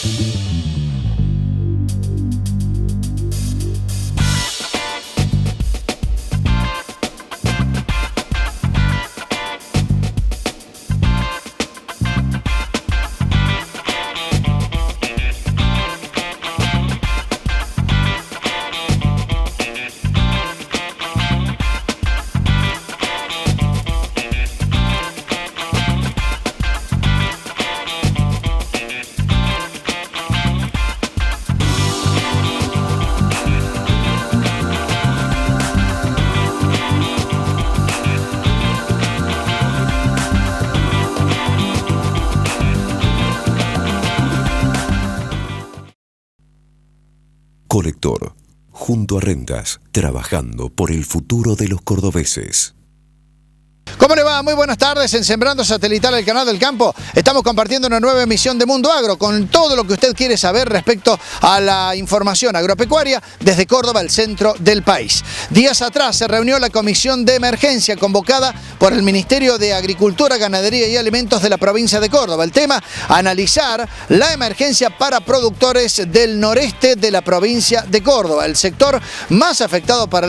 Colector, junto a Rentas, trabajando por el futuro de los cordobeses. ¿Cómo le va? Muy buenas tardes. En Sembrando Satelital, el canal del campo, estamos compartiendo una nueva emisión de Mundo Agro con todo lo que usted quiere saber respecto a la información agropecuaria desde Córdoba, el centro del país. Días atrás se reunió la comisión de emergencia convocada por el Ministerio de Agricultura, Ganadería y Alimentos de la provincia de Córdoba. El tema, analizar la emergencia para productores del noreste de la provincia de Córdoba, el sector más afectado por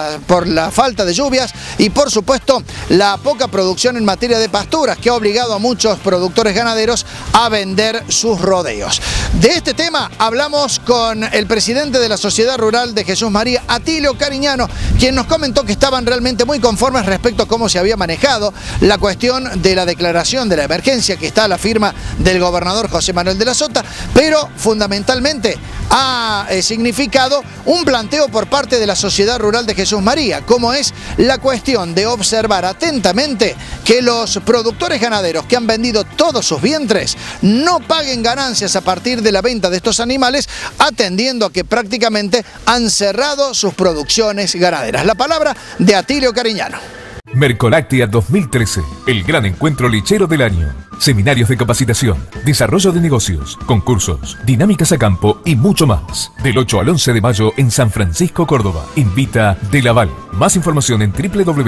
la falta de lluvias y por supuesto la poca producción en materia de pasturas que ha obligado a muchos productores ganaderos a vender sus rodeos. De este tema hablamos con el presidente de la Sociedad Rural de Jesús María, Atilio Cariñano, quien nos comentó que estaban realmente muy conformes respecto a cómo se había manejado la cuestión de la declaración de la emergencia, que está a la firma del gobernador José Manuel de la Sota, pero fundamentalmente ha significado un planteo por parte de la Sociedad Rural de Jesús María, como es la cuestión de observar atentamente que los productores ganaderos que han vendido todos sus vientres no paguen ganancias a partir de la venta de estos animales, atendiendo a que prácticamente han cerrado sus producciones ganaderas. La palabra de Atilio Cariñano. Mercoláctea 2013, el gran encuentro lechero del año. Seminarios de capacitación, desarrollo de negocios, concursos, dinámicas a campo y mucho más. Del 8 al 11 de mayo en San Francisco, Córdoba. Invita De Laval. Más información en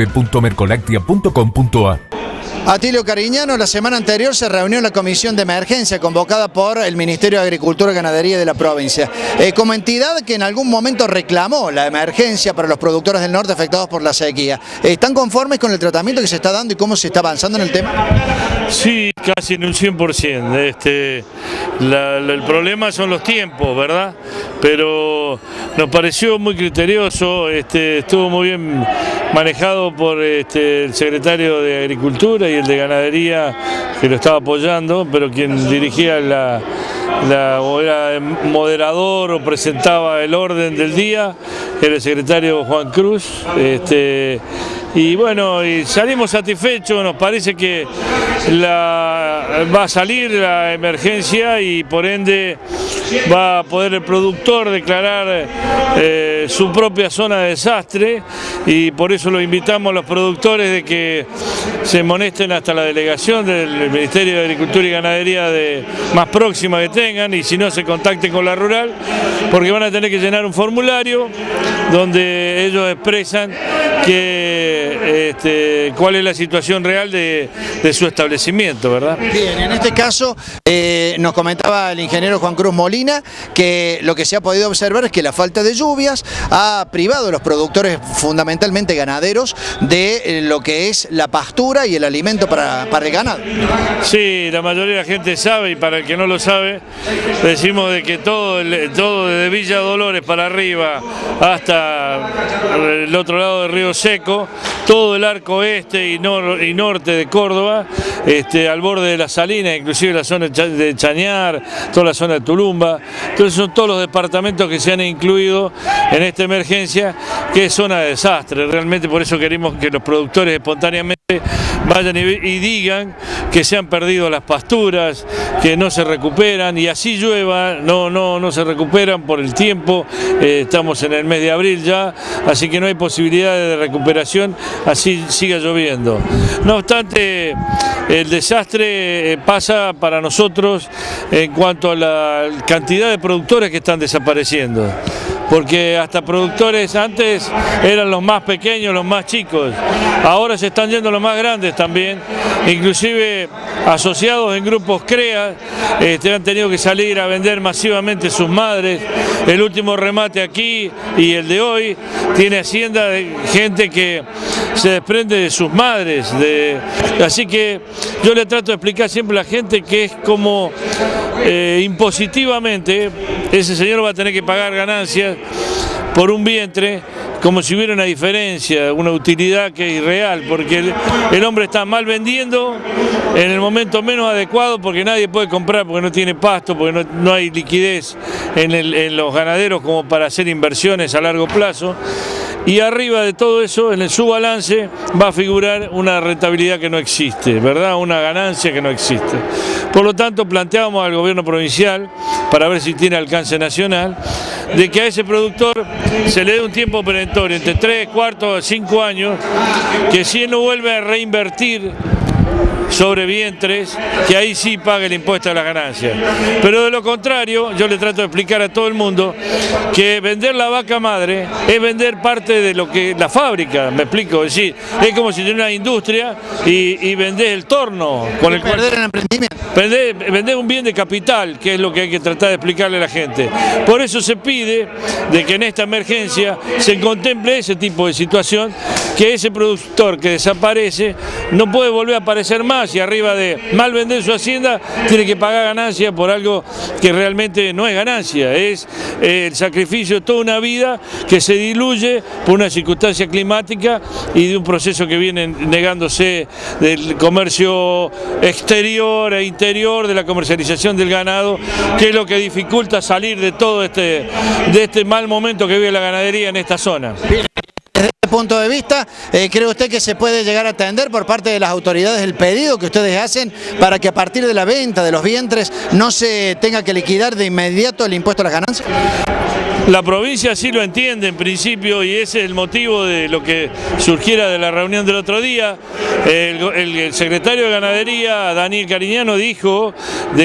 www.mercolactea.com.ar. Atilio Cariñano, la semana anterior se reunió la comisión de emergencia convocada por el Ministerio de Agricultura y Ganadería de la provincia, como entidad que en algún momento reclamó la emergencia para los productores del norte afectados por la sequía. ¿Están conformes con el tratamiento que se está dando y cómo se está avanzando en el tema? Sí, casi en un 100%. El problema son los tiempos, ¿verdad? Pero nos pareció muy criterioso, estuvo muy bien manejado por el secretario de Agricultura y el de Ganadería, que lo estaba apoyando, pero quien dirigía o era moderador o presentaba el orden del día era el secretario Juan Cruz. Y bueno, y salimos satisfechos, nos parece que va a salir la emergencia y por ende va a poder el productor declarar su propia zona de desastre, y por eso lo invitamos a los productores de que se molesten hasta la delegación del Ministerio de Agricultura y Ganadería más próxima que tengan, y si no se contacten con la rural, porque van a tener que llenar un formulario donde ellos expresan cuál es la situación real de su establecimiento, ¿verdad? Bien, en este caso nos comentaba el ingeniero Juan Cruz Molina que lo que se ha podido observar es que la falta de lluvias ha privado a los productores, fundamentalmente ganaderos, de lo que es la pastura y el alimento para el ganado. Sí, la mayoría de la gente sabe, y para el que no lo sabe, decimos de que todo desde Villa Dolores para arriba hasta el otro lado del Río Seco, todo el arco oeste y norte de Córdoba, al borde de las salinas, inclusive la zona de Chañar, toda la zona de Tulumba. Entonces son todos los departamentos que se han incluido en esta emergencia, que es zona de desastre. Realmente por eso queremos que los productores espontáneamente vayan y digan que se han perdido las pasturas, que no se recuperan, y así llueva, no se recuperan por el tiempo. Estamos en el mes de abril ya, así que no hay posibilidad de recuperación, así siga lloviendo. No obstante, el desastre pasa para nosotros en cuanto a la cantidad de productores que están desapareciendo. porque hasta productores antes eran los más pequeños, los más chicos, ahora se están yendo los más grandes también, inclusive asociados en grupos CREA, han tenido que salir a vender masivamente sus madres. El último remate aquí y el de hoy tiene hacienda de gente que se desprende de sus madres, así que yo le trato de explicar siempre a la gente que es como impositivamente ese señor va a tener que pagar ganancias por un vientre, como si hubiera una diferencia, una utilidad que es irreal, porque el hombre está mal vendiendo en el momento menos adecuado, porque nadie puede comprar, porque no tiene pasto, porque no hay liquidez en los ganaderos como para hacer inversiones a largo plazo. Y arriba de todo eso, en su balance, va a figurar una rentabilidad que no existe, ¿verdad? Una ganancia que no existe. Por lo tanto, planteamos al gobierno provincial, para ver si tiene alcance nacional, de que a ese productor se le dé un tiempo perentorio, entre 3, 4, 5 años, que si él no vuelve a reinvertir sobre vientres, que ahí sí pague el impuesto a las ganancias. Pero de lo contrario, yo le trato de explicar a todo el mundo que vender la vaca madre es vender parte de lo que la fábrica, me explico, es decir, es como si tuviera una industria y vendés el torno con el cual Perder el emprendimiento. Vender un bien de capital, que es lo que hay que tratar de explicarle a la gente. Por eso se pide de que en esta emergencia se contemple ese tipo de situación, que ese productor que desaparece no puede volver a aparecer más, y arriba de mal vender su hacienda tiene que pagar ganancia por algo que realmente no es ganancia, es el sacrificio de toda una vida que se diluye por una circunstancia climática y de un proceso que viene negándose del comercio exterior e interior, de la comercialización del ganado, que es lo que dificulta salir de todo este mal momento que vive la ganadería en esta zona. Desde este punto de vista, ¿cree usted que se puede llegar a atender por parte de las autoridades el pedido que ustedes hacen para que a partir de la venta de los vientres no se tenga que liquidar de inmediato el impuesto a las ganancias? La provincia sí lo entiende en principio, y ese es el motivo de lo que surgiera de la reunión del otro día. El secretario de Ganadería, Daniel Cariñano, dijo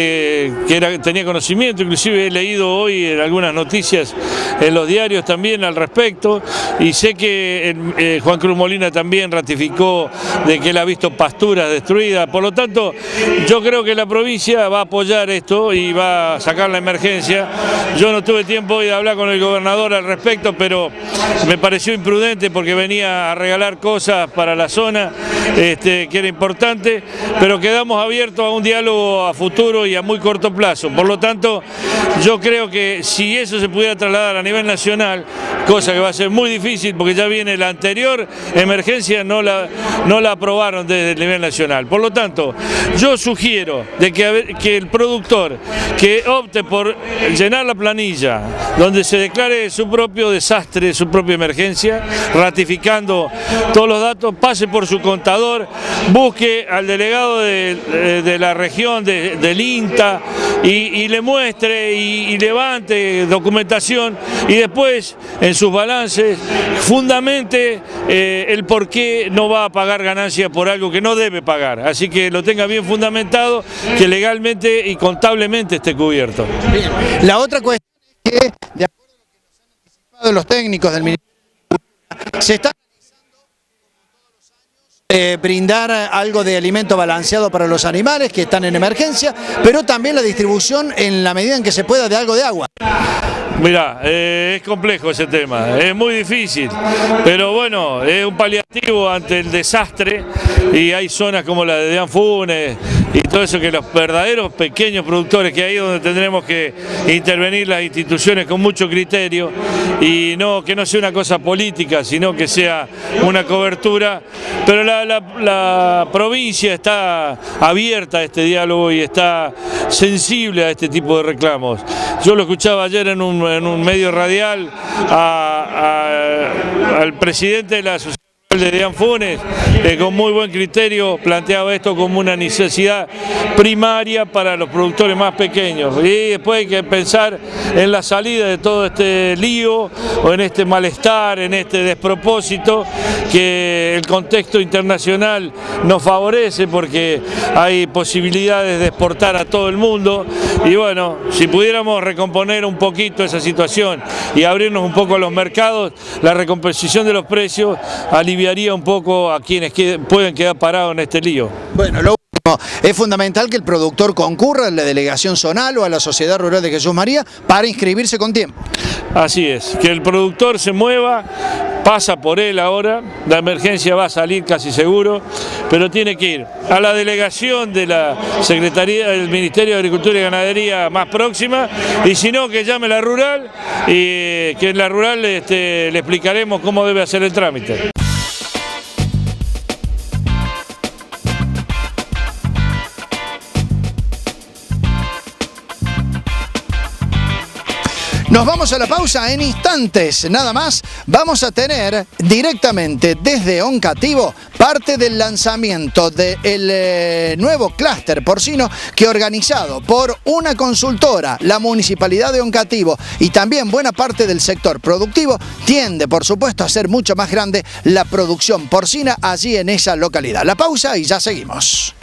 que tenía conocimiento, inclusive he leído hoy en algunas noticias en los diarios también al respecto, y sé que Juan Cruz Molina también ratificó de que él ha visto pasturas destruidas. Por lo tanto, yo creo que la provincia va a apoyar esto y va a sacar la emergencia. Yo no tuve tiempo hoy de hablar con el gobernador al respecto, pero me pareció imprudente porque venía a regalar cosas para la zona, que era importante, pero quedamos abiertos a un diálogo a futuro y a muy corto plazo. Por lo tanto, yo creo que si eso se pudiera trasladar a nivel nacional, cosa que va a ser muy difícil porque ya viene la anterior emergencia, no la aprobaron desde el nivel nacional. Por lo tanto, yo sugiero de que el productor que opte por llenar la planilla, donde se declare su propio desastre, su propia emergencia, ratificando todos los datos, pase por su contador, busque al delegado de la región del INTA y le muestre y levante documentación, y después en sus balances fundamente el por qué no va a pagar ganancias por algo que no debe pagar. Así que lo tenga bien fundamentado, que legalmente y contablemente esté cubierto. Bien. La otra cuestión es que, de acuerdo a lo que nos han anticipado los técnicos del Ministerio de Agricultura, se está analizando, como todos los años, brindar algo de alimento balanceado para los animales que están en emergencia, pero también la distribución en la medida en que se pueda de algo de agua. Mirá, es complejo ese tema, es muy difícil, pero bueno, es un paliativo ante el desastre, y hay zonas como la de Anfunes y todo eso, que los verdaderos pequeños productores, que ahí es donde tendremos que intervenir las instituciones con mucho criterio, y que no sea una cosa política, sino que sea una cobertura, pero la provincia está abierta a este diálogo y está sensible a este tipo de reclamos. Yo lo escuchaba ayer en un medio radial al presidente de la Asociación de Dean Funes, con muy buen criterio, planteaba esto como una necesidad primaria para los productores más pequeños. Y después hay que pensar en la salida de todo este lío, o en este malestar, en este despropósito, que el contexto internacional nos favorece porque hay posibilidades de exportar a todo el mundo. Y bueno, si pudiéramos recomponer un poquito esa situación y abrirnos un poco a los mercados, la recomposición de los precios aliviaría un poco a quienes pueden quedar parados en este lío. Bueno, lo último, es fundamental que el productor concurra a la delegación zonal o a la Sociedad Rural de Jesús María para inscribirse con tiempo. Así es, que el productor se mueva, pasa por él ahora, la emergencia va a salir casi seguro, pero tiene que ir a la delegación de la Secretaría del Ministerio de Agricultura y Ganadería más próxima, y si no, que llame a la rural, y que en la rural le explicaremos cómo debe hacer el trámite. Nos vamos a la pausa en instantes, nada más. Vamos a tener directamente desde Oncativo parte del lanzamiento del nuevo clúster porcino que, organizado por una consultora, la Municipalidad de Oncativo y también buena parte del sector productivo, tiende por supuesto a ser mucho más grande la producción porcina allí en esa localidad. La pausa y ya seguimos.